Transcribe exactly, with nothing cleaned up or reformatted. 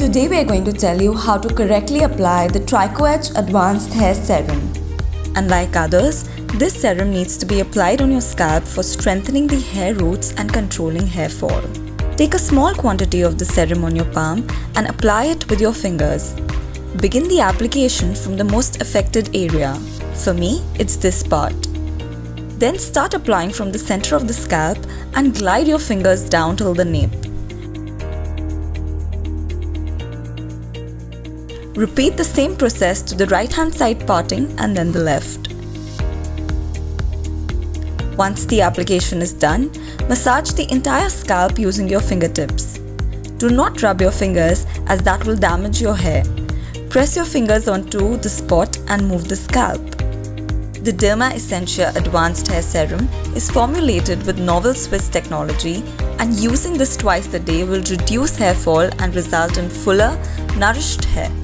Today we are going to tell you how to correctly apply the TrichoEdge Advanced Hair Serum. Unlike others, this serum needs to be applied on your scalp for strengthening the hair roots and controlling hair fall. Take a small quantity of the serum on your palm and apply it with your fingers. Begin the application from the most affected area. For me, it's this part. Then start applying from the center of the scalp and glide your fingers down till the nape. Repeat the same process to the right hand side parting and then the left. Once the application is done, massage the entire scalp using your fingertips. Do not rub your fingers as that will damage your hair. Press your fingers onto the spot and move the scalp. The Derma Essentia Advanced Hair Serum is formulated with novel Swiss technology, and using this twice a day will reduce hair fall and result in fuller, nourished hair.